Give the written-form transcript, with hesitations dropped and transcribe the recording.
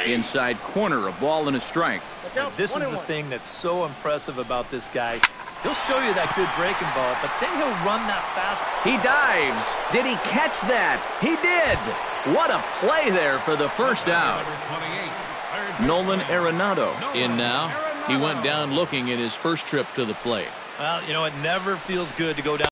Inside corner, a ball and a strike. This is the thing that's so impressive about this guy. He'll show you that good breaking ball, but then he'll run that fast. He dives. Did he catch that? He did. What a play there for the first out. Nolan Arenado in now. He went down looking in his first trip to the plate. Well, you know, it never feels good to go down.